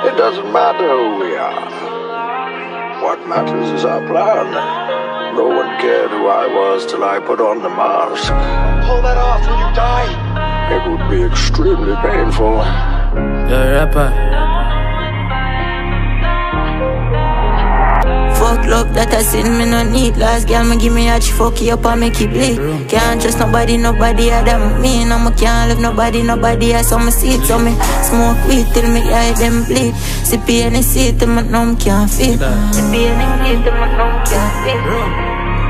It doesn't matter who we are. What matters is our plan. No one cared who I was till I put on the mask. Pull that off or you die. It would be extremely painful. You're a rapper. Fuck love that I seen me no need. Last girl me give me a she fuck you up and make it bleed. Can't trust nobody other than me. And I can't love nobody else. So me see it, so me smoke weed till me eye them bleed. Sip Hennessy till my numb can't feel. Sip Hennessy till my numb can't feel.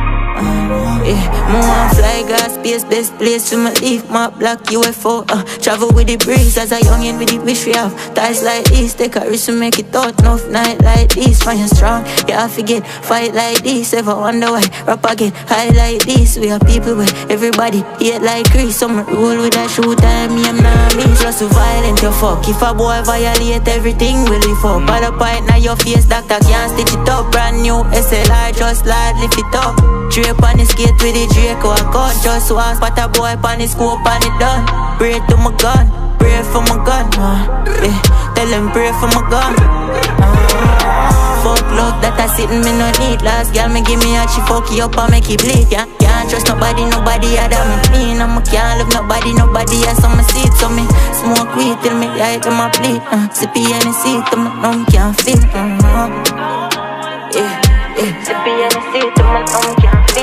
More on fly gas, space, best place to my leave. My black UFO, travel with the breeze. As a youngin' with the wish we have. Ties like this, take a risk to make it out. Enough night like this, find you strong. Yeah, I forget, fight like this. Ever wonder why, rap again, high like this. We are people where everybody hate like Chris. Some rule with a shoot time, me I'm not me. Just too violent, you fuck. If a boy violate everything, will he fuck? By the point now your face, doctor can't stitch it up. Brand new SLR, just slide, lift it up. Drape on the skate with the Draco, I cut. Just one spot a boy on the scope and it done. Pray to my gun, pray for my gun. Yeah, tell them pray for my gun. Fuck love that I sitting me no need. Last girl me give me a she fuck you up and make it bleed. Yeah, can't trust nobody other than me. And I can't love nobody else on my seat. So me smoke weed till me eye to my bleed. Sip Hennessy till my numb can't feel. Yeah. Sip Hennessy till my numb can't feel.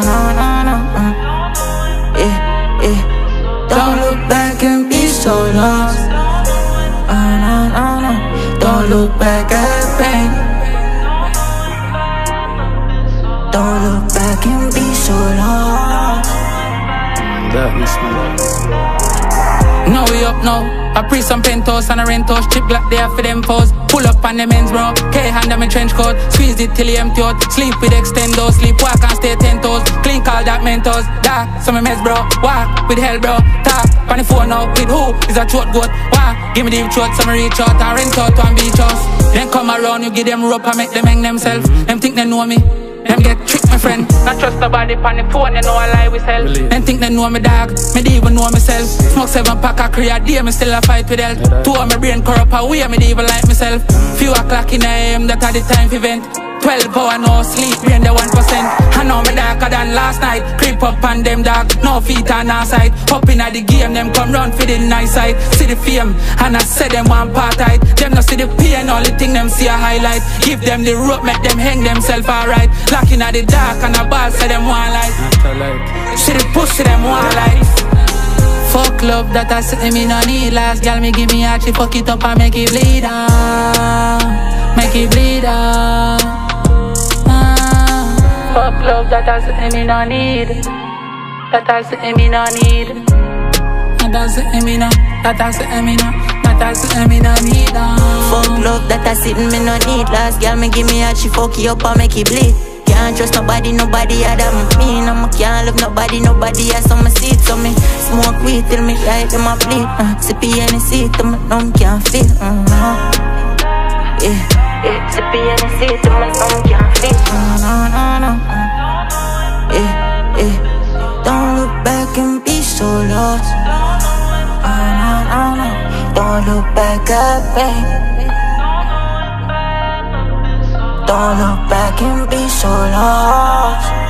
Don't look back and be so lost. Don't look back at pain. Don't look back and be so lost. Darkness, man. Now we up now. I pre some penthouse and a renthouse. Chip black there for them foes. Pull up on the men's bro. K-hand on my trench coat. Squeeze it till he empty out. Sleep with extendos. Sleep walk and stay 10 toes. Clean call that Mentos. Dark, some mess bro. Walk with hell bro. Talk on the phone now. With who is a throat goat? Walk, give me the throat. Some reach out and rent out one beach house. Then come around, you give them rope and make them hang themselves. Them think they know me. Them get tricked, my friend. Not trust nobody on the phone, they know I lie with hell. Them think they know me dog, me don't even know myself. Smoke 7 pack of create, day me still a fight with health. 2 of my brain corrupt away, me don't even like myself. Few o'clock in AM, that are the time for event. 12 hour no sleep, brain the 1%. I know me darker than last night. Creep up on them dog, no feet on our side. Hop in at the game, them come round for the nice side. See the fame, and I say them one part tight. Them no see the pain, only thing them see a highlight. Give them the rope, make them hang themselves alright. Locking at the dark and a ball say them one light. See the pussy them one light. Fuck love that I say me no need. Last girl me give me a she fuck it up and make it bleed make it bleed Fuck love that I say me no need. That I say me no need. That I say me no. That I say me no. That I say me no need. Fuck love that I sit me no need. Last girl me give me a she fuck you up and make it bleed. Can't trust nobody other than me. And I can't love nobody else on my seat. So me smoke weed till me eye to my bleed. Sip Hennessy till my numb can't feel. Sip Hennessy till my numb can't feel. Don't look back and be so lost. Don't look back at pain. Don't look back and be so lost.